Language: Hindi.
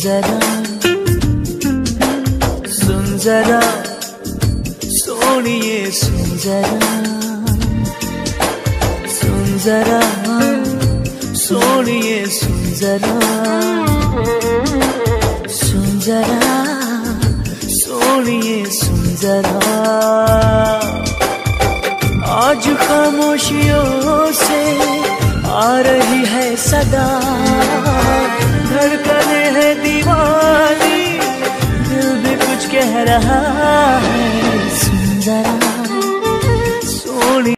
जरा, सुन जरा सोनिए, सुन जरा, सुन जरा सोनिए, सुन जरा, सुन जरा सोनिए, सुन जरा। आज खामोशियों से आ रही है सदा, धड़कने है दीवानी, दिल भी कुछ कह रहा है। सुन जरा,